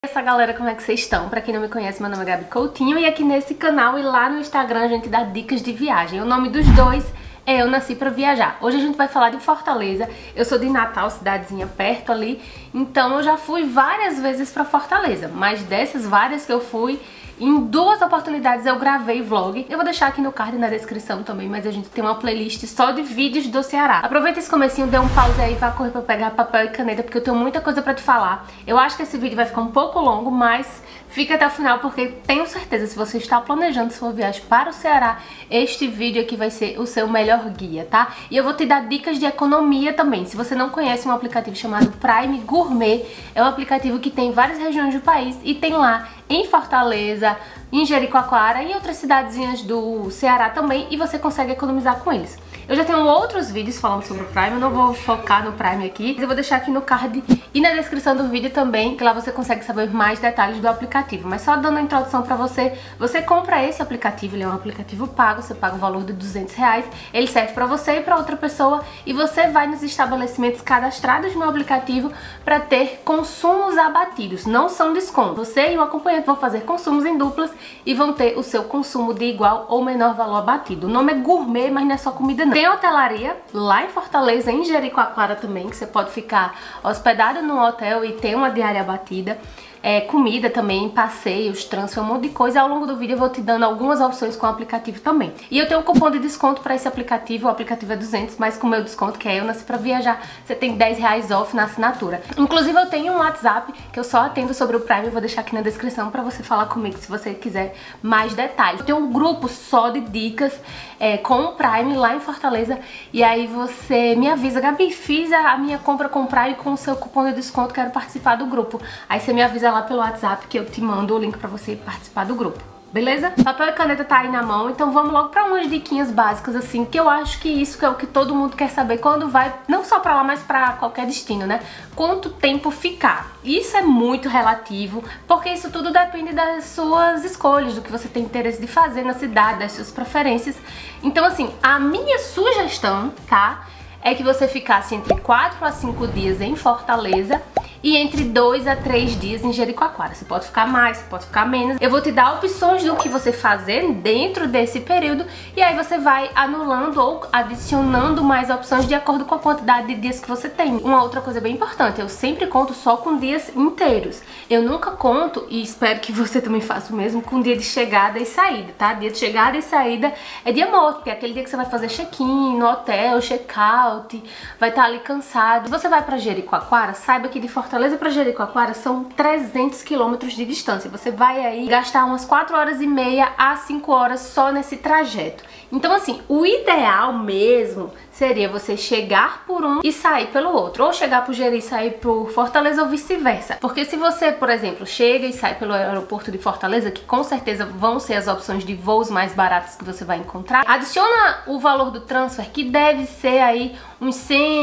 Essa galera, como é que vocês estão? Pra quem não me conhece, meu nome é Gabi Coutinho e aqui nesse canal e lá no Instagram a gente dá dicas de viagem. O nome dos dois é Eu Nasci Pra Viajar. Hoje a gente vai falar de Fortaleza. Eu sou de Natal, cidadezinha perto ali, então eu já fui várias vezes pra Fortaleza, mas dessas várias que eu fui, em duas oportunidades eu gravei vlog. Eu vou deixar aqui no card e na descrição também, mas a gente tem uma playlist só de vídeos do Ceará. Aproveita esse comecinho, dê um pause aí, vá correr pra pegar papel e caneta, porque eu tenho muita coisa pra te falar. Eu acho que esse vídeo vai ficar um pouco longo, mas fica até o final, porque tenho certeza, se você está planejando sua viagem para o Ceará, este vídeo aqui vai ser o seu melhor guia, tá? E eu vou te dar dicas de economia também. Se você não conhece um aplicativo chamado Prime Gourmet, é um aplicativo que tem em várias regiões do país e tem lá em Fortaleza, em Jericoacoara e outras cidadezinhas do Ceará também, e você consegue economizar com eles. Eu já tenho outros vídeos falando sobre o Prime, eu não vou focar no Prime aqui, mas eu vou deixar aqui no card e na descrição do vídeo também, que lá você consegue saber mais detalhes do aplicativo. Mas só dando a introdução pra você, você compra esse aplicativo, ele é um aplicativo pago, você paga o valor de R$200, ele serve pra você e pra outra pessoa, e você vai nos estabelecimentos cadastrados no aplicativo pra ter consumos abatidos, não são descontos. Você e o acompanhante vão fazer consumos em duplas e vão ter o seu consumo de igual ou menor valor abatido. O nome é Gourmet, mas não é só comida não. Tem hotelaria lá em Fortaleza, em Jericoacoara também, que você pode ficar hospedado num hotel e ter uma diária abatida. Comida também, passeios, transfer, um monte de coisa. Ao longo do vídeo eu vou te dando algumas opções com o aplicativo também. E eu tenho um cupom de desconto para esse aplicativo, o aplicativo é 200, mas com o meu desconto, que é Eu Nasci Pra Viajar, você tem R$10 off na assinatura. Inclusive eu tenho um WhatsApp que eu só atendo sobre o Prime, eu vou deixar aqui na descrição para você falar comigo se você quiser mais detalhes. Eu tenho um grupo só de dicas com o Prime lá em Fortaleza, e aí você me avisa: Gabi, fiz a minha compra com o Prime com o seu cupom de desconto, quero participar do grupo. Aí você me avisa lá pelo WhatsApp que eu te mando o link pra você participar do grupo. Beleza? Papel e caneta tá aí na mão, então vamos logo pra umas diquinhas básicas, assim, que eu acho que isso que é o que todo mundo quer saber quando vai, não só pra lá, mas pra qualquer destino, né? Quanto tempo ficar? Isso é muito relativo, porque isso tudo depende das suas escolhas, do que você tem interesse de fazer na cidade, das suas preferências. Então, assim, a minha sugestão, tá? É que você ficasse entre 4 a 5 dias em Fortaleza e entre 2 a 3 dias em Jericoacoara. Você pode ficar mais, você pode ficar menos. Eu vou te dar opções do que você fazer dentro desse período, e aí você vai anulando ou adicionando mais opções de acordo com a quantidade de dias que você tem. Uma outra coisa bem importante, eu sempre conto só com dias inteiros. Eu nunca conto, e espero que você também faça o mesmo, com dia de chegada e saída, tá? Dia de chegada e saída é dia morto, porque é aquele dia que você vai fazer check-in no hotel, check-out, vai estar ali cansado. Se você vai pra Jericoacoara, saiba que de Fortaleza para Jericoacoara são 300 quilômetros de distância. Você vai aí gastar umas 4 horas e meia a 5 horas só nesse trajeto. Então, assim, o ideal mesmo seria você chegar por um e sair pelo outro, ou chegar por Jeri e sair por Fortaleza, ou vice-versa. Porque se você, por exemplo, chega e sai pelo aeroporto de Fortaleza, que com certeza vão ser as opções de voos mais baratos que você vai encontrar, adiciona o valor do transfer, que deve ser aí uns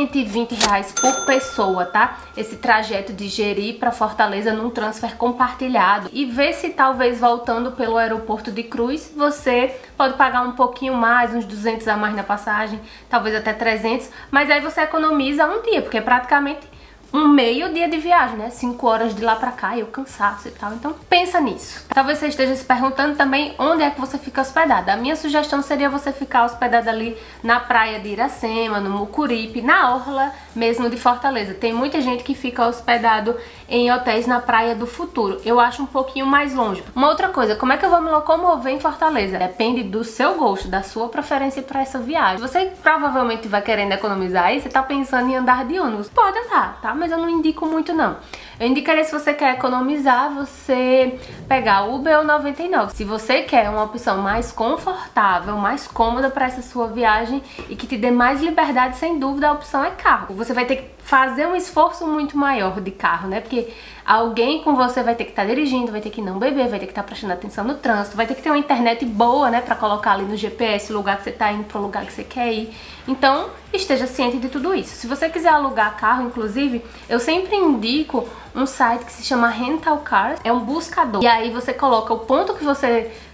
R$120 por pessoa, tá? Esse trajeto de Jeri para Fortaleza num transfer compartilhado, e vê se talvez voltando pelo aeroporto de Cruz você pode pagar um pouquinho mais, uns 200 a mais na passagem, talvez até 300, mas aí você economiza um dia, porque é praticamente um meio dia de viagem, né? 5 horas de lá pra cá e o cansaço e tal. Então pensa nisso. Talvez você esteja se perguntando também onde é que você fica hospedada. A minha sugestão seria você ficar hospedada ali na praia de Iracema, no Mucuripe, na orla mesmo de Fortaleza. Tem muita gente que fica hospedado em hotéis na Praia do Futuro. Eu acho um pouquinho mais longe. Uma outra coisa, como é que eu vou me locomover em Fortaleza? Depende do seu gosto, da sua preferência para essa viagem. Você provavelmente vai querendo economizar aí, você tá pensando em andar de ônibus. Pode andar, tá? Mas eu não indico muito não. Eu indicaria, se você quer economizar, você pegar Uber ou 99. Se você quer uma opção mais confortável, mais cômoda para essa sua viagem e que te dê mais liberdade, sem dúvida a opção é carro. Você vai ter que fazer um esforço muito maior de carro, né? Porque alguém com você vai ter que estar dirigindo, vai ter que não beber, vai ter que estar prestando atenção no trânsito, vai ter que ter uma internet boa, né? Pra colocar ali no GPS o lugar que você tá indo, pro lugar que você quer ir. Então, esteja ciente de tudo isso. Se você quiser alugar carro, inclusive, eu sempre indico um site que se chama Rental Car, é um buscador. E aí você coloca o ponto que você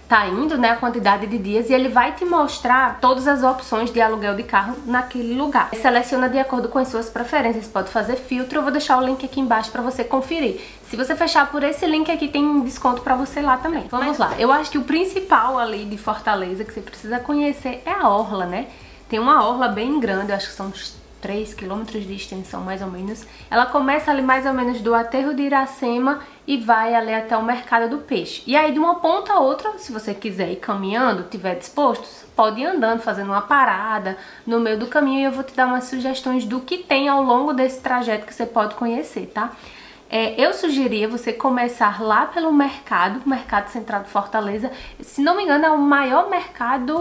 tá indo, né, a quantidade de dias, e ele vai te mostrar todas as opções de aluguel de carro naquele lugar. Seleciona de acordo com as suas preferências, pode fazer filtro, eu vou deixar o link aqui embaixo pra você conferir. Se você fechar por esse link aqui, tem desconto pra você lá também. Vamos lá, eu acho que o principal ali de Fortaleza que você precisa conhecer é a orla, né? Tem uma orla bem grande, eu acho que são uns 3 quilômetros de extensão, mais ou menos. Ela começa ali mais ou menos do aterro de Iracema e vai ali até o mercado do peixe. E aí de uma ponta a outra, se você quiser ir caminhando, tiver disposto, pode ir andando, fazendo uma parada no meio do caminho, e eu vou te dar umas sugestões do que tem ao longo desse trajeto que você pode conhecer, tá? Eu sugeria você começar lá pelo mercado central de Fortaleza. Se não me engano, é o maior mercado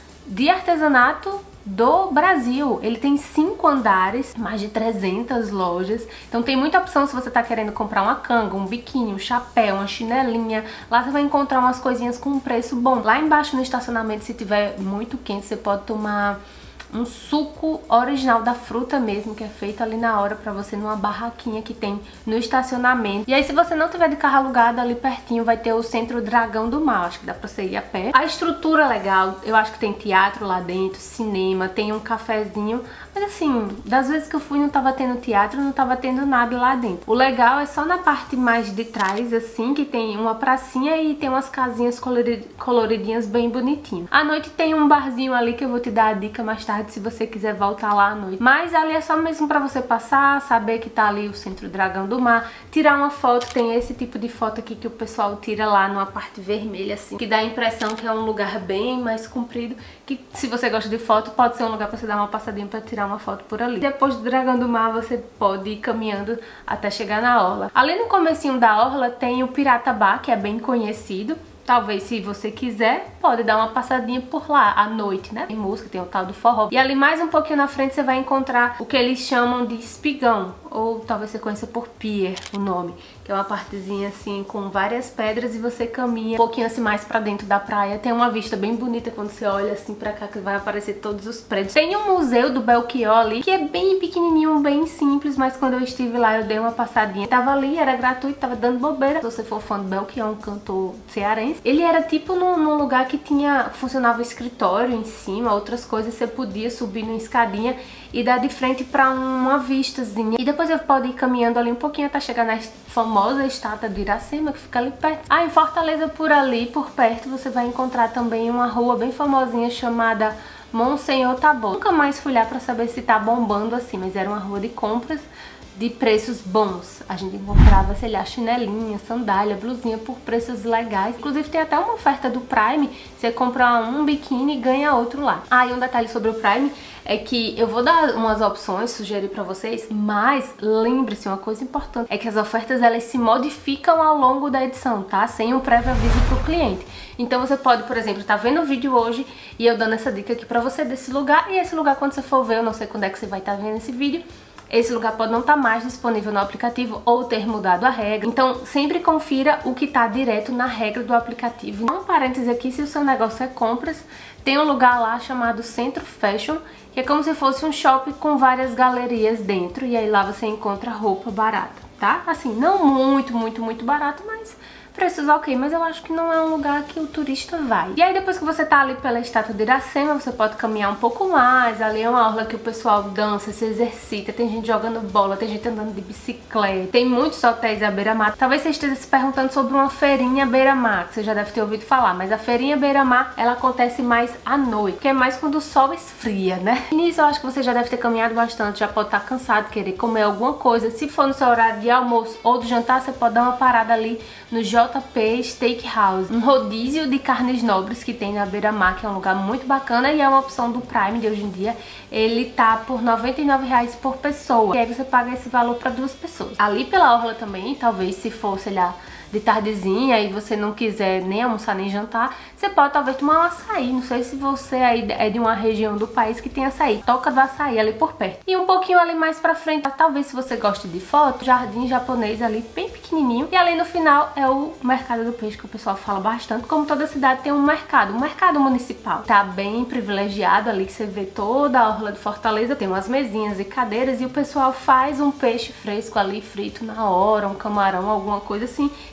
de artesanato do Brasil. Ele tem 5 andares, mais de 300 lojas, então tem muita opção se você tá querendo comprar uma canga, um biquíni, um chapéu, uma chinelinha. Lá você vai encontrar umas coisinhas com um preço bom. Lá embaixo no estacionamento, se tiver muito quente, você pode tomar um suco original da fruta mesmo, que é feito ali na hora pra você numa barraquinha que tem no estacionamento. E aí, se você não tiver de carro alugado, ali pertinho vai ter o Centro Dragão do Mar, acho que dá pra você ir a pé. A estrutura é legal, eu acho que tem teatro lá dentro, cinema, tem um cafezinho, mas assim, das vezes que eu fui não tava tendo teatro, não tava tendo nada lá dentro. O legal é só na parte mais de trás, assim, que tem uma pracinha e tem umas casinhas coloridinhas bem bonitinhas. À noite tem um barzinho ali que eu vou te dar a dica mais tarde, se você quiser voltar lá à noite. Mas ali é só mesmo pra você passar, saber que tá ali o Centro Dragão do Mar, tirar uma foto. Tem esse tipo de foto aqui que o pessoal tira lá numa parte vermelha, assim, que dá a impressão que é um lugar bem mais comprido, que se você gosta de foto, pode ser um lugar pra você dar uma passadinha pra tirar uma foto por ali. Depois do Dragão do Mar, você pode ir caminhando até chegar na orla. Ali no comecinho da orla tem o Pirata Bar, que é bem conhecido. Talvez, se você quiser, pode dar uma passadinha por lá à noite, né? Tem música, tem o tal do forró. E ali mais um pouquinho na frente você vai encontrar o que eles chamam de espigão, ou talvez você conheça por pier, o nome, que é uma partezinha assim com várias pedras e você caminha um pouquinho assim mais pra dentro da praia. Tem uma vista bem bonita quando você olha assim pra cá, que vai aparecer todos os prédios. Tem um museu do Belchior ali, que é bem pequenininho, bem simples, mas quando eu estive lá eu dei uma passadinha. Tava ali, era gratuito, tava dando bobeira. Se você for fã do Belchior, um cantor cearense, ele era tipo num lugar que funcionava escritório em cima, outras coisas, você podia subir numa escadinha e dar de frente pra uma vistazinha. E depois você pode ir caminhando ali um pouquinho até chegar na famosa estátua de Iracema, que fica ali perto. Ah, em Fortaleza, por ali, por perto, você vai encontrar também uma rua bem famosinha chamada Monsenhor Tabosa. Nunca mais fui lá pra saber se tá bombando assim, mas era uma rua de compras de preços bons. A gente encontrava, sei lá, chinelinha, sandália, blusinha por preços legais. Inclusive tem até uma oferta do Prime, você compra um biquíni e ganha outro lá. Ah, e um detalhe sobre o Prime é que eu vou dar umas opções, sugerir pra vocês, mas lembre-se, uma coisa importante, é que as ofertas elas se modificam ao longo da edição, tá? Sem um prévio aviso pro cliente. Então você pode, por exemplo, tá vendo o vídeo hoje e eu dando essa dica aqui pra você desse lugar, e esse lugar quando você for ver, eu não sei quando é que você vai estar vendo esse vídeo, esse lugar pode não estar mais disponível no aplicativo ou ter mudado a regra. Então sempre confira o que está direto na regra do aplicativo. Um parêntese aqui, se o seu negócio é compras, tem um lugar lá chamado Centro Fashion, que é como se fosse um shopping com várias galerias dentro, e aí lá você encontra roupa barata, tá? Assim, não muito barato, mas preços ok, mas eu acho que não é um lugar que o turista vai. E aí depois que você tá ali pela estátua de Iracema, você pode caminhar um pouco mais. Ali é uma orla que o pessoal dança, se exercita, tem gente jogando bola, tem gente andando de bicicleta, tem muitos hotéis à beira-mar. Talvez você esteja se perguntando sobre uma feirinha beira-mar, que você já deve ter ouvido falar, mas a feirinha beira-mar, ela acontece mais à noite, que é mais quando o sol esfria, né? E nisso eu acho que você já deve ter caminhado bastante, já pode estar cansado, querer comer alguma coisa. Se for no seu horário de almoço ou de jantar, você pode dar uma parada ali no JP Steakhouse, um rodízio de carnes nobres que tem na beira-mar, que é um lugar muito bacana e é uma opção do Prime de hoje em dia. Ele tá por R$ 99 por pessoa, e aí você paga esse valor para 2 pessoas. Ali pela orla também, talvez se for, sei lá, de tardezinha e você não quiser nem almoçar nem jantar, você pode talvez tomar um açaí. Não sei se você aí é de uma região do país que tem açaí. Toca do açaí ali por perto. E um pouquinho ali mais pra frente, talvez se você goste de foto, jardim japonês ali bem pequenininho. E ali no final é o mercado do peixe, que o pessoal fala bastante. Como toda cidade tem um mercado municipal. Tá bem privilegiado ali, que você vê toda a orla de Fortaleza. Tem umas mesinhas e cadeiras e o pessoal faz um peixe fresco ali, frito na hora, um camarão, alguma coisa assim,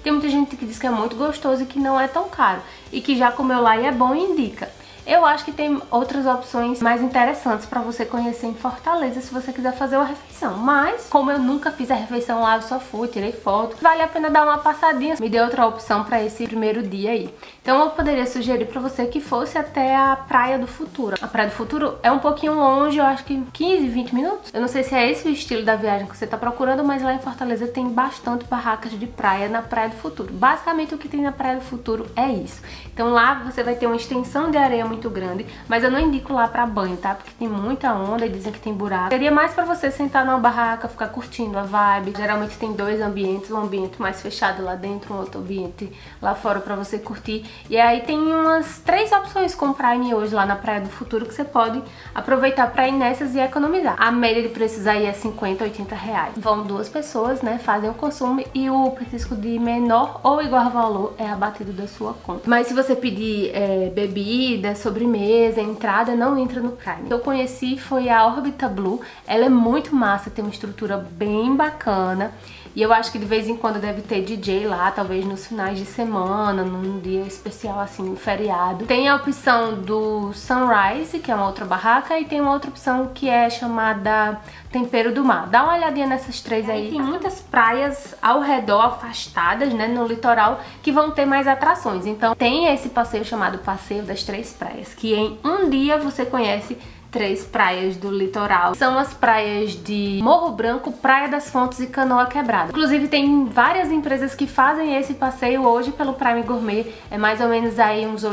Tem muita gente que diz que é muito gostoso e que não é tão caro, e que já comeu lá e é bom e indica. Eu acho que tem outras opções mais interessantes pra você conhecer em Fortaleza se você quiser fazer uma refeição. Mas, como eu nunca fiz a refeição lá, eu só fui, tirei foto, vale a pena dar uma passadinha. Me deu outra opção pra esse primeiro dia aí. Então eu poderia sugerir pra você que fosse até a Praia do Futuro. A Praia do Futuro é um pouquinho longe, eu acho que 15, 20 minutos. Eu não sei se é esse o estilo da viagem que você tá procurando, mas lá em Fortaleza tem bastante barracas de praia na Praia do Futuro. Basicamente o que tem na Praia do Futuro é isso. Então lá você vai ter uma extensão de areia muito grande, mas eu não indico lá pra banho, tá? Porque tem muita onda e dizem que tem buraco. Seria mais pra você sentar numa barraca, ficar curtindo a vibe. Geralmente tem dois ambientes, um ambiente mais fechado lá dentro, um outro ambiente lá fora pra você curtir. E aí tem umas 3 opções com Prime hoje lá na Praia do Futuro que você pode aproveitar pra ir nessas e economizar. A média de preços aí é 50, 80 reais. Vão 2 pessoas, né? Fazem o consumo e o petisco de menor ou igual valor é abatido da sua conta. Mas se você pedir bebida, sobremesa, entrada, não entra no Prime. Eu conheci foi a Orbita Blue. Ela é muito massa, tem uma estrutura bem bacana. E eu acho que de vez em quando deve ter DJ lá, talvez nos finais de semana, num dia especial assim, um feriado. Tem a opção do Sunrise, que é uma outra barraca, e tem uma outra opção que é chamada Tempero do Mar. Dá uma olhadinha nessas 3 aí. Tem muitas praias ao redor, afastadas, né, no litoral, que vão ter mais atrações. Então tem esse passeio chamado Passeio das 3 Praias, que em um dia você conhece 3 praias do litoral. São as praias de Morro Branco, Praia das Fontes e Canoa Quebrada. Inclusive tem várias empresas que fazem esse passeio hoje pelo Prime Gourmet. É mais ou menos aí uns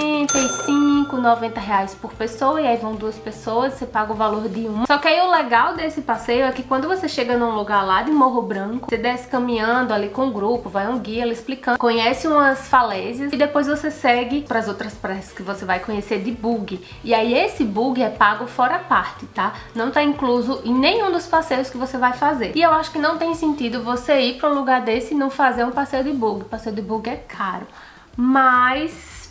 85, 90 reais por pessoa, e aí vão 2 pessoas, você paga o valor de uma. Só que aí o legal desse passeio é que quando você chega num lugar lá de Morro Branco, você desce caminhando ali com o grupo, vai um guia ali explicando, conhece umas falésias e depois você segue para as outras praias que você vai conhecer de buggy. E aí esse buggy é pago fora a parte, tá? Não tá incluso em nenhum dos passeios que você vai fazer. E eu acho que não tem sentido você ir para um lugar desse e não fazer um passeio de buggy. Passeio de buggy é caro, mas,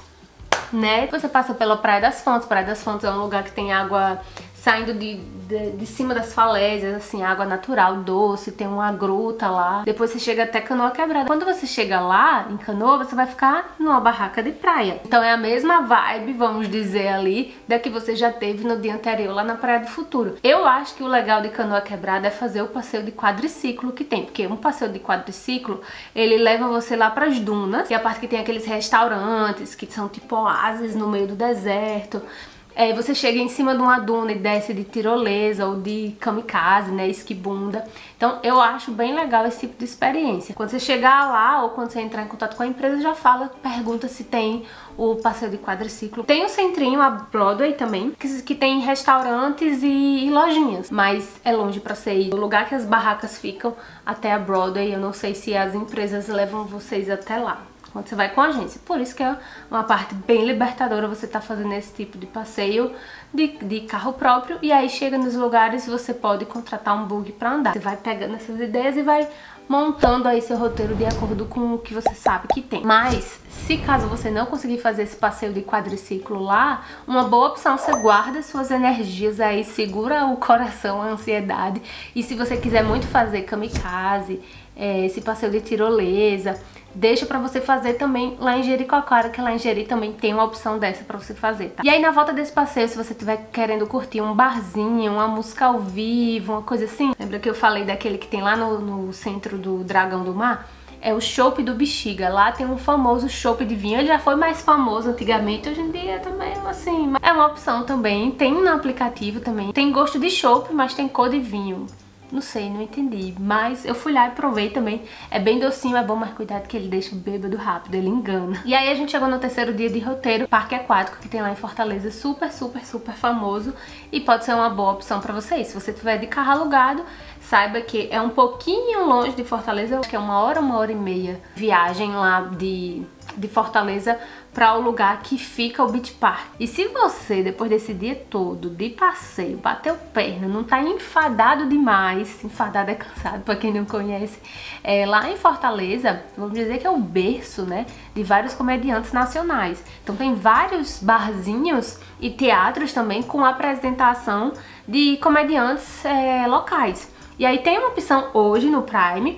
né, você passa pela Praia das Fontes. Praia das Fontes é um lugar que tem água saindo de cima das falésias, assim, água natural, doce, tem uma gruta lá. Depois você chega até Canoa Quebrada. Quando você chega lá, em Canoa, você vai ficar numa barraca de praia. Então é a mesma vibe, vamos dizer ali, da que você já teve no dia anterior lá na Praia do Futuro. Eu acho que o legal de Canoa Quebrada é fazer o passeio de quadriciclo que tem, porque um passeio de quadriciclo, ele leva você lá pras dunas, que é a parte que tem aqueles restaurantes, que são tipo oásis no meio do deserto. Você chega em cima de uma duna e desce de tirolesa ou de kamikaze, né, esquibunda. Então eu acho bem legal esse tipo de experiência. Quando você chegar lá ou quando você entrar em contato com a empresa, já pergunta se tem o passeio de quadriciclo. Tem o centrinho, a Broadway também, que tem restaurantes e lojinhas, mas é longe pra você ir. O lugar que as barracas ficam até a Broadway, eu não sei se as empresas levam vocês até lá quando você vai com a agência. Por isso que é uma parte bem libertadora você tá fazendo esse tipo de passeio de carro próprio, e aí chega nos lugares você pode contratar um buggy pra andar. Você vai pegando essas ideias e vai montando aí seu roteiro de acordo com o que você sabe que tem. Mas, se caso você não conseguir fazer esse passeio de quadriciclo lá, uma boa opção, você guarda suas energias aí, segura o coração, a ansiedade, e se você quiser muito fazer kamikaze, esse passeio de tirolesa, deixa pra você fazer também lá em Jericoacoara, que lá em Jeri também tem uma opção dessa pra você fazer, tá? E aí na volta desse passeio, se você estiver querendo curtir um barzinho, uma música ao vivo, uma coisa assim, lembra que eu falei daquele que tem lá no centro do Dragão do Mar? É o chopp do Bexiga. Lá tem um famoso chopp de vinho. Ele já foi mais famoso antigamente, hoje em dia também, assim, é uma opção também. Tem no aplicativo também. Tem gosto de chopp, mas tem cor de vinho. Não sei, não entendi, mas eu fui lá e provei também. É bem docinho, é bom, mas cuidado que ele deixa bêbado rápido, ele engana. E aí a gente chegou no terceiro dia de roteiro, parque aquático que tem lá em Fortaleza, super, super, super famoso, e pode ser uma boa opção pra vocês. Se você tiver de carro alugado, saiba que é um pouquinho longe de Fortaleza, acho que é 1 hora e meia viagem lá de Fortaleza para o lugar que fica o Beach Park. E se você, depois desse dia todo de passeio, bateu perna, não tá enfadado demais, enfadado é cansado para quem não conhece, lá em Fortaleza, vamos dizer que é o berço, né, de vários comediantes nacionais. Então tem vários barzinhos e teatros também com apresentação de comediantes locais. E aí tem uma opção hoje no Prime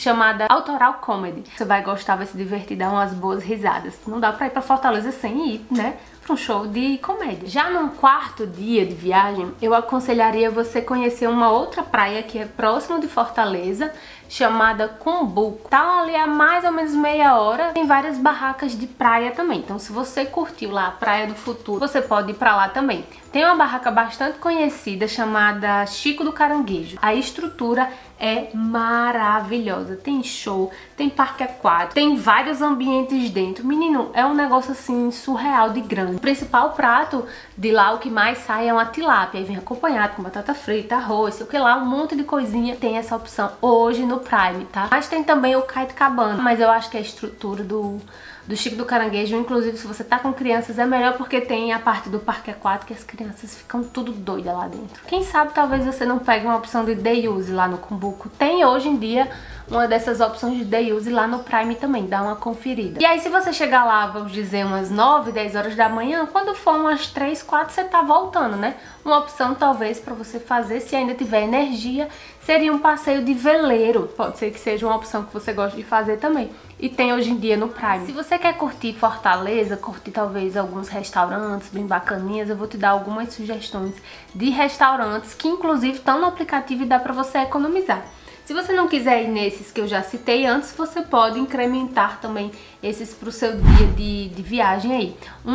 chamada Autoral Comedy. Você vai gostar, vai se divertir, dar umas boas risadas. Não dá pra ir pra Fortaleza sem ir, né, para um show de comédia. Já no quarto dia de viagem, eu aconselharia você conhecer uma outra praia que é próxima de Fortaleza, chamada Cumbuco. Tá ali a mais ou menos meia hora, tem várias barracas de praia também. Então se você curtiu lá a Praia do Futuro, você pode ir pra lá também. Tem uma barraca bastante conhecida chamada Chico do Caranguejo. A estrutura é maravilhosa, tem show, tem parque aquático, tem vários ambientes dentro. Menino, é um negócio assim surreal de grande. O principal prato de lá, o que mais sai é uma tilápia, aí vem acompanhado com batata frita, arroz, sei o que lá, um monte de coisinha. Tem essa opção hoje no Prime, tá? Mas tem também o Copacabana, mas eu acho que a estrutura do Chico do Caranguejo, inclusive se você tá com crianças, é melhor porque tem a parte do parque aquático e as crianças ficam tudo doidas lá dentro. Quem sabe talvez você não pegue uma opção de day use lá no Cumbuco. Tem hoje em dia uma dessas opções de day use lá no Prime também, dá uma conferida. E aí se você chegar lá, vamos dizer, umas 9, 10 horas da manhã, quando for umas 3, 4, você tá voltando, né? Uma opção talvez pra você fazer, se ainda tiver energia, seria um passeio de veleiro. Pode ser que seja uma opção que você gosta de fazer também. E tem hoje em dia no Prime. Se você quer curtir Fortaleza, curtir talvez alguns restaurantes bem bacaninhas, eu vou te dar algumas sugestões de restaurantes que inclusive estão no aplicativo e dá pra você economizar. Se você não quiser ir nesses que eu já citei antes, você pode incrementar também esses pro seu dia de viagem aí.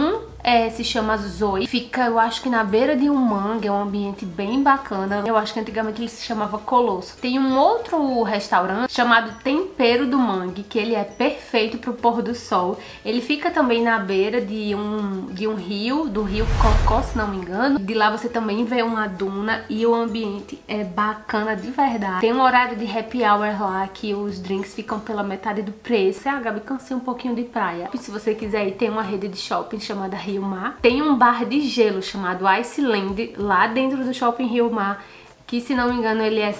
Se chama Zoe, fica, eu acho que na beira de um mangue, é um ambiente bem bacana. Eu acho que antigamente ele se chamava Colosso. Tem um outro restaurante chamado Tempero do Mangue, que ele é perfeito pro pôr do sol. Ele fica também na beira de um rio, do rio Cocó, se não me engano. De lá você também vê uma duna e o ambiente é bacana de verdade. Tem um horário de happy hour lá, que os drinks ficam pela metade do preço. Gabi, cansei um pouquinho de praia. E se você quiser ir, tem uma rede de shopping chamada Rio Mar. Tem um bar de gelo chamado Iceland lá dentro do shopping Rio Mar, que se não me engano ele é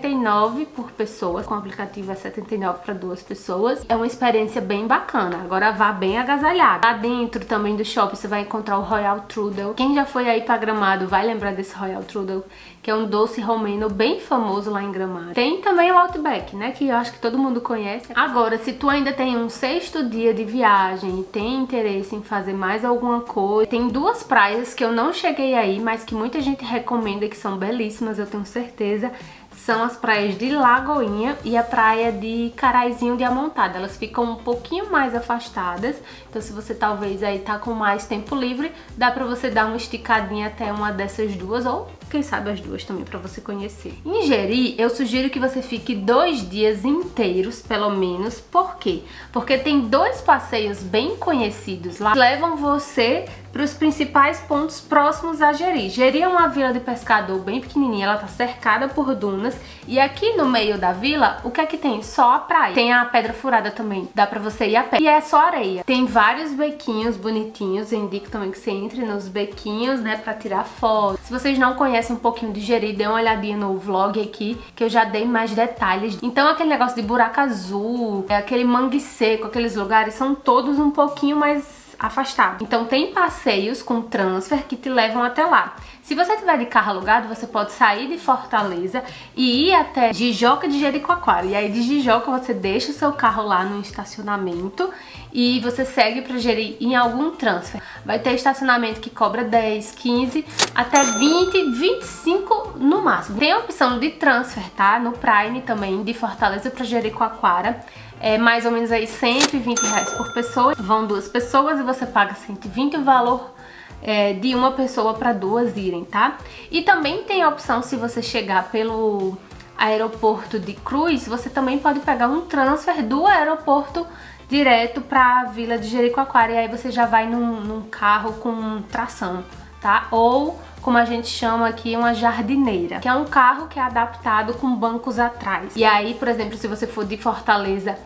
79 por pessoa, com o aplicativo é 79 para 2 pessoas. É uma experiência bem bacana, agora vá bem agasalhado. Lá dentro também do shopping você vai encontrar o Royal Trudel. Quem já foi aí para Gramado vai lembrar desse Royal Trudel, que é um doce romeno bem famoso lá em Gramado. Tem também o Outback, né, que eu acho que todo mundo conhece. Agora, se tu ainda tem um 6º dia de viagem e tem interesse em fazer mais alguma coisa, tem 2 praias que eu não cheguei aí, mas que muita gente recomenda, que são belíssimas, eu tenho certeza. São as praias de Lagoinha e a praia de Caraizinho de Amontada. Elas ficam um pouquinho mais afastadas, então se você talvez aí tá com mais tempo livre, dá pra você dar uma esticadinha até uma dessas duas, ou quem sabe as duas também, pra você conhecer. Em Jeri, eu sugiro que você fique 2 dias inteiros, pelo menos. Por quê? Porque tem 2 passeios bem conhecidos lá que levam você para os principais pontos próximos a Jeri. Jeri é uma vila de pescador bem pequenininha, ela tá cercada por dunas, e aqui no meio da vila, o que é que tem? Só a praia. Tem a Pedra Furada também, dá pra você ir a pé, e é só areia. Tem vários bequinhos bonitinhos, eu indico também que você entre nos bequinhos, né, pra tirar foto. Se vocês não conhecem um pouquinho de Jeri, dê uma olhadinha no vlog aqui, que eu já dei mais detalhes. Então aquele negócio de buraco azul, aquele mangue seco, aqueles lugares são todos um pouquinho mais afastado. Então tem passeios com transfer que te levam até lá. Se você tiver de carro alugado, você pode sair de Fortaleza e ir até Jijoca de Jericoacoara. E aí de Jijoca você deixa o seu carro lá no estacionamento e você segue para Jeri em algum transfer. Vai ter estacionamento que cobra 10, 15, até 20, 25 no máximo. Tem a opção de transfer, tá? No Prime também, de Fortaleza para Jericoacoara. É mais ou menos aí 120 reais por pessoa. Vão 2 pessoas e você paga 120 o valor de uma pessoa para 2 irem, tá? E também tem a opção, se você chegar pelo aeroporto de Cruz, você também pode pegar um transfer do aeroporto direto para a vila de Jericoacoara, e aí você já vai num carro com tração, tá? Ou, como a gente chama aqui, uma jardineira, que é um carro que é adaptado com bancos atrás. E aí, por exemplo, se você for de Fortaleza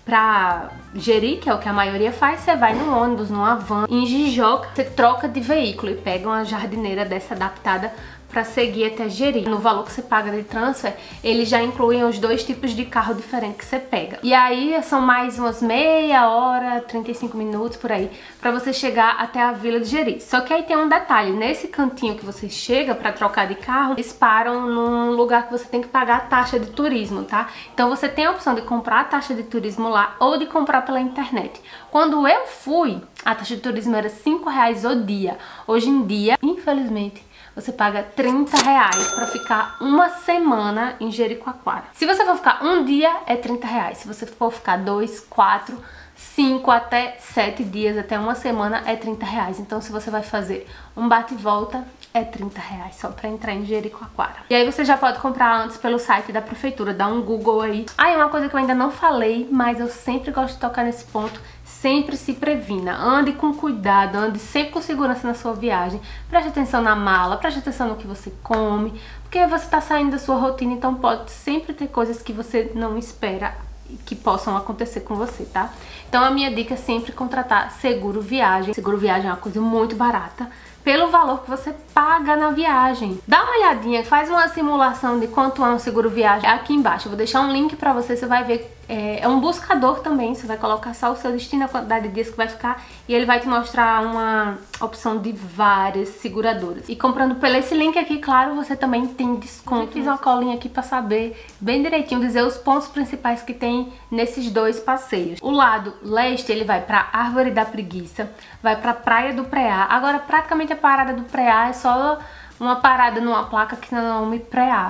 pra Jeri, que é o que a maioria faz, você vai no ônibus, numa van. Em Jijoca, você troca de veículo e pega uma jardineira dessa adaptada para seguir até Jeri. No valor que você paga de transfer, eles já incluem os 2 tipos de carro diferentes que você pega. E aí são mais umas meia hora, 35 minutos por aí, para você chegar até a Vila de Jeri. Só que aí tem um detalhe, nesse cantinho que você chega para trocar de carro, eles param num lugar que você tem que pagar a taxa de turismo, tá? Então você tem a opção de comprar a taxa de turismo lá ou de comprar pela internet. Quando eu fui, a taxa de turismo era R$5 o dia. Hoje em dia, infelizmente, você paga R$30 para ficar uma semana em Jericoacoara. Se você for ficar um dia, é R$30. Se você for ficar 2, 4, 5 até 7 dias, até uma semana, é R$30. Então, se você vai fazer um bate e volta, é R$30 só pra entrar em Jericoacoara. E aí você já pode comprar antes pelo site da prefeitura, dá um Google aí. Ah, e uma coisa que eu ainda não falei, mas eu sempre gosto de tocar nesse ponto, sempre se previna, ande com cuidado, ande sempre com segurança na sua viagem, preste atenção na mala, preste atenção no que você come, porque você tá saindo da sua rotina, então pode sempre ter coisas que você não espera que possam acontecer com você, tá? Então a minha dica é sempre contratar seguro viagem. Seguro viagem é uma coisa muito barata pelo valor que você paga na viagem. Dá uma olhadinha, faz uma simulação de quanto é um seguro viagem aqui embaixo. Eu vou deixar um link pra você, você vai ver. É um buscador também, você vai colocar só o seu destino, a quantidade de dias que vai ficar, e ele vai te mostrar uma opção de várias seguradoras. E comprando pelo esse link aqui, claro, você também tem desconto. Eu fiz uma colinha aqui pra saber bem direitinho, dizer os pontos principais que tem nesses 2 passeios. O lado leste, ele vai pra Árvore da Preguiça, vai pra Praia do Preá. Agora, praticamente a parada do Preá é só uma parada numa placa que não nome Preá.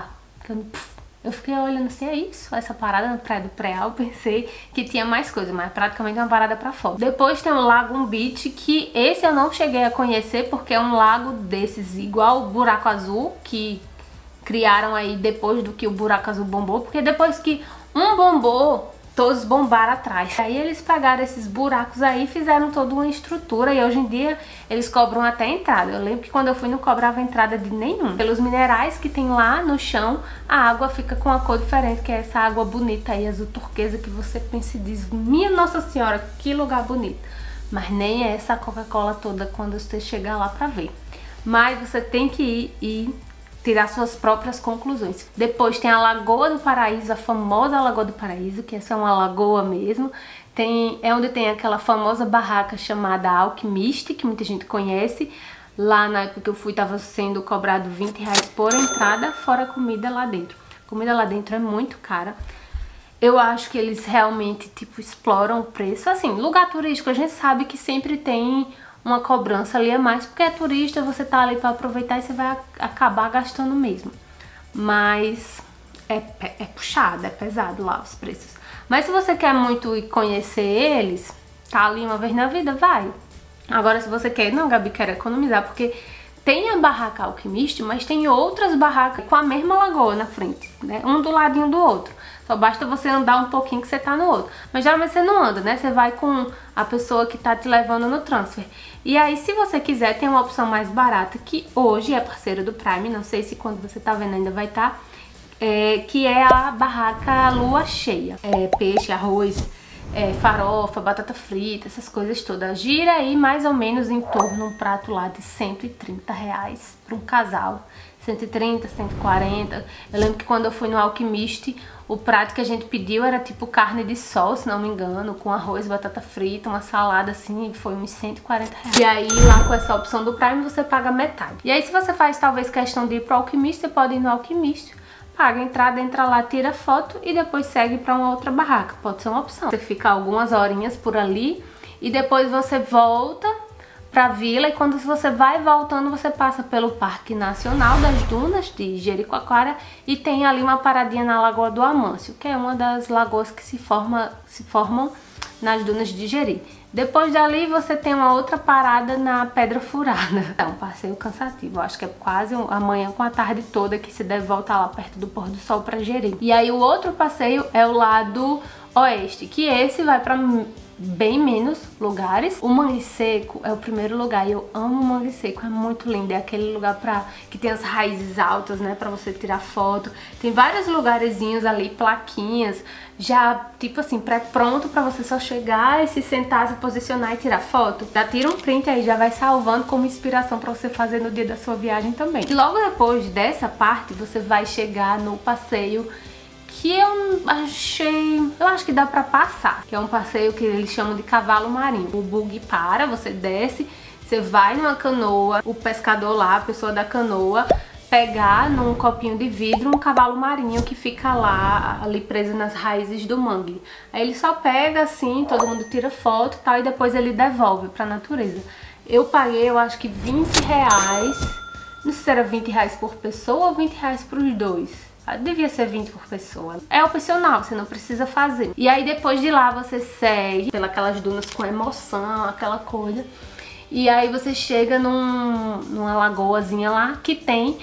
Eu fiquei olhando assim, é isso? Essa parada na Praia do Preá, eu pensei que tinha mais coisa, mas praticamente é uma parada pra fora. Depois tem o Lagoon Beach, que esse eu não cheguei a conhecer, porque é um lago desses, igual o Buraco Azul, que criaram aí depois do que o Buraco Azul bombou, porque depois que um bombou, todos bombaram atrás. Aí eles pegaram esses buracos aí e fizeram toda uma estrutura, e hoje em dia eles cobram até entrada. Eu lembro que quando eu fui não cobrava entrada de nenhum. Pelos minerais que tem lá no chão, a água fica com uma cor diferente, que é essa água bonita aí, azul turquesa, que você pensa e diz, minha Nossa Senhora, que lugar bonito. Mas nem é essa Coca-Cola toda quando você chegar lá pra ver. Mas você tem que ir e tirar suas próprias conclusões. Depois tem a Lagoa do Paraíso, a famosa Lagoa do Paraíso, que essa é uma lagoa mesmo. É onde tem aquela famosa barraca chamada Alquimiste, que muita gente conhece. Lá na época que eu fui, estava sendo cobrado R$20 por entrada, fora a comida lá dentro. A comida lá dentro é muito cara. Eu acho que eles realmente, tipo, exploram o preço. Assim, lugar turístico, a gente sabe que sempre tem uma cobrança ali a mais, porque é turista, você tá ali pra aproveitar e você vai acabar gastando mesmo. Mas é puxado, é pesado lá os preços. Mas se você quer muito ir conhecer eles, tá ali uma vez na vida, vai. Agora se você quer, não, Gabi, quero economizar, porque tem a barraca Alquimiste, mas tem outras barracas com a mesma lagoa na frente, né? Um do ladinho do outro. Só basta você andar um pouquinho que você tá no outro. Mas geralmente você não anda, né? Você vai com a pessoa que tá te levando no transfer. E aí, se você quiser, tem uma opção mais barata, que hoje é parceira do Prime, não sei se quando você tá vendo ainda vai estar, que é a barraca Lua Cheia. Peixe, arroz, farofa, batata frita, essas coisas todas. Gira aí mais ou menos em torno um prato lá de R$130 para um casal. 130, 140. Eu lembro que quando eu fui no Alquimiste, o prato que a gente pediu era tipo carne de sol, se não me engano, com arroz, batata frita, uma salada assim, foi uns R$140. E aí lá com essa opção do Prime você paga metade. E aí se você faz talvez questão de ir pro Alquimiste, você pode ir no Alquimiste, paga a entrada, entra lá, tira foto e depois segue pra uma outra barraca. Pode ser uma opção. Você fica algumas horinhas por ali e depois você volta pra vila, e quando você vai voltando, você passa pelo Parque Nacional das Dunas de Jericoacoara e tem ali uma paradinha na Lagoa do Amâncio, que é uma das lagoas que se formam nas dunas de Jeri. Depois dali você tem uma outra parada na Pedra Furada. É um passeio cansativo, eu acho que é quase amanhã com a tarde toda que se deve voltar lá perto do pôr do sol pra Jeri. E aí o outro passeio é o lado oeste, que esse vai pra bem menos lugares. O Mangue Seco é o primeiro lugar e eu amo o Mangue Seco, é muito lindo. É aquele lugar que tem as raízes altas, né, pra você tirar foto. Tem vários lugarzinhos ali, plaquinhas, já tipo assim, pré-pronto pra você só chegar e se sentar, se posicionar e tirar foto. Já tira um print aí, já vai salvando como inspiração pra você fazer no dia da sua viagem também. E logo depois dessa parte, você vai chegar no passeio que eu acho que dá pra passar, que é um passeio que eles chamam de cavalo marinho. O bug para, você desce, você vai numa canoa, o pescador lá, a pessoa da canoa, pegar num copinho de vidro um cavalo marinho que fica lá, ali preso nas raízes do mangue. Aí ele só pega assim, todo mundo tira foto e tal, e depois ele devolve pra natureza. Eu paguei, eu acho que R$20, não sei se era R$20 por pessoa ou R$20 pros dois. Devia ser 20 por pessoa. É opcional, você não precisa fazer. E aí depois de lá você segue pelas dunas com emoção, aquela coisa. E aí você chega numa lagoazinha lá que tem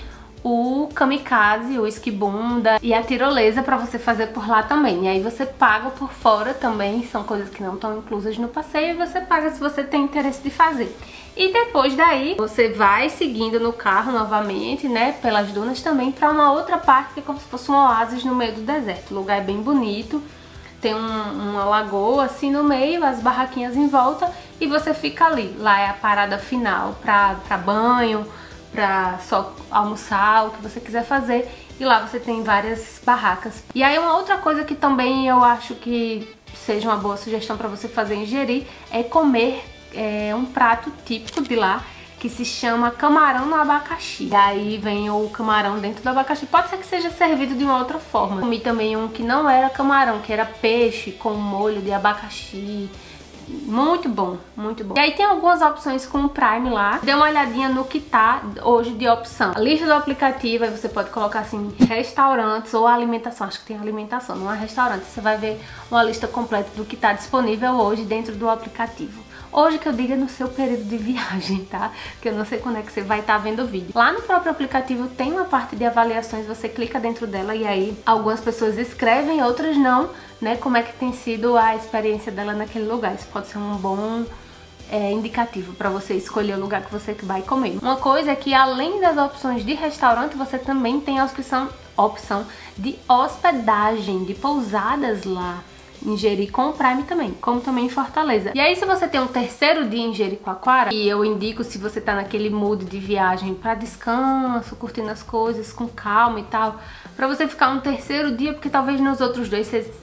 o kamikaze, o esquibunda e a tirolesa pra você fazer por lá também. E aí você paga por fora também, são coisas que não estão inclusas no passeio, e você paga se você tem interesse de fazer. E depois daí, você vai seguindo no carro novamente, né, pelas dunas também, pra uma outra parte que é como se fosse um oásis no meio do deserto. O lugar é bem bonito, tem uma lagoa assim no meio, as barraquinhas em volta, e você fica ali. Lá é a parada final pra banho, pra só almoçar, o que você quiser fazer. E lá você tem várias barracas. E aí uma outra coisa que também eu acho que seja uma boa sugestão pra você fazer em Jeri é comer um prato típico de lá, que se chama camarão no abacaxi. E aí vem o camarão dentro do abacaxi. Pode ser que seja servido de uma outra forma. Comi também um que não era camarão, que era peixe com molho de abacaxi. Muito bom, muito bom. E aí tem algumas opções com o Prime lá. Dê uma olhadinha no que tá hoje de opção. A lista do aplicativo, aí você pode colocar assim, restaurantes ou alimentação. Acho que tem alimentação, não é restaurante. Você vai ver uma lista completa do que tá disponível hoje dentro do aplicativo. Hoje que eu diga no seu período de viagem, tá? Porque eu não sei quando é que você vai estar vendo o vídeo. Lá no próprio aplicativo tem uma parte de avaliações, você clica dentro dela e aí algumas pessoas escrevem, outras não, né? Como é que tem sido a experiência dela naquele lugar. Isso pode ser um bom indicativo para você escolher o lugar que você vai comer. Uma coisa é que além das opções de restaurante, você também tem a opção de hospedagem, de pousadas lá em Jeri com o Prime também, como também em Fortaleza. E aí se você tem um terceiro dia em Jericoacoara, e eu indico se você tá naquele mood de viagem pra descanso, curtindo as coisas com calma e tal, pra você ficar um terceiro dia, porque talvez nos outros dois você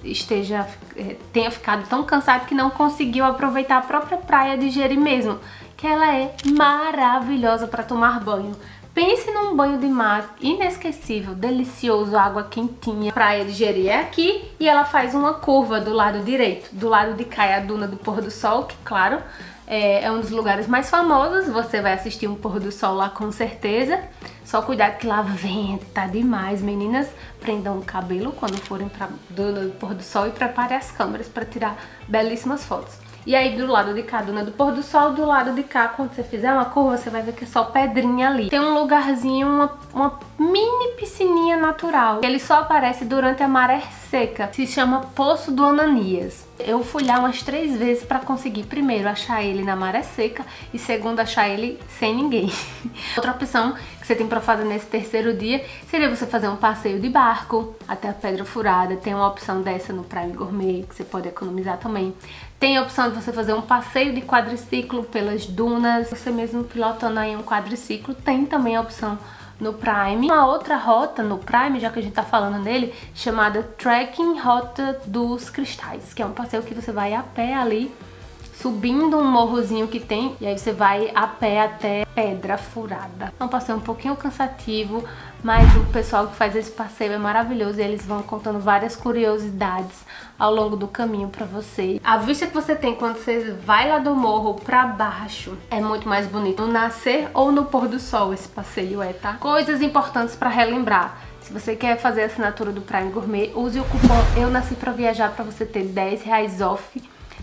tenha ficado tão cansado que não conseguiu aproveitar a própria praia de Jeri mesmo, que ela é maravilhosa pra tomar banho. Pense num banho de mar inesquecível, delicioso, água quentinha. A praia de Jeri é aqui e ela faz uma curva do lado direito. Do lado de cá é a duna do pôr do sol, que claro, é um dos lugares mais famosos. Você vai assistir um pôr do sol lá com certeza. Só cuidado que lá venta demais, meninas. Prendam o cabelo quando forem pra duna do pôr do sol e preparem as câmeras para tirar belíssimas fotos. E aí do lado de cá, duna do pôr do sol, do lado de cá, quando você fizer uma curva, você vai ver que é só pedrinha ali. Tem um lugarzinho, uma mini piscininha natural. Ele só aparece durante a maré seca. Se chama Poço do Ananias. Eu fui lá umas 3 vezes pra conseguir, primeiro, achar ele na maré seca e segundo, achar ele sem ninguém. Outra opção que você tem pra fazer nesse terceiro dia seria você fazer um passeio de barco até a Pedra Furada. Tem uma opção dessa no Prime Gourmet, que você pode economizar também. Tem a opção de você fazer um passeio de quadriciclo pelas dunas, você mesmo pilotando aí um quadriciclo. Tem também a opção no Prime. Uma outra rota no Prime, já que a gente tá falando dele, chamada Trekking Rota dos Cristais, que é um passeio que você vai a pé ali, subindo um morrozinho que tem, e aí você vai a pé até Pedra Furada. É um passeio um pouquinho cansativo, mas o pessoal que faz esse passeio é maravilhoso e eles vão contando várias curiosidades ao longo do caminho pra você. A vista que você tem quando você vai lá do morro pra baixo é muito mais bonito. No nascer ou no pôr do sol esse passeio tá? Coisas importantes pra relembrar. Se você quer fazer a assinatura do Prime Gourmet, use o cupom Eu Nasci Pra Viajar pra você ter R$10 off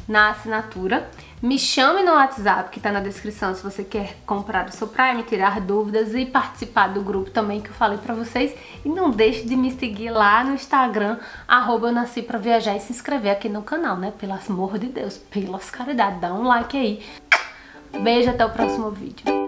na assinatura. Me chame no WhatsApp, que tá na descrição, se você quer comprar o seu Prime, tirar dúvidas e participar do grupo também que eu falei pra vocês. E não deixe de me seguir lá no Instagram, @EuNasciPraViajar, e se inscrever aqui no canal, né? Pelo amor de Deus, pelas caridades, dá um like aí. Beijo, até o próximo vídeo.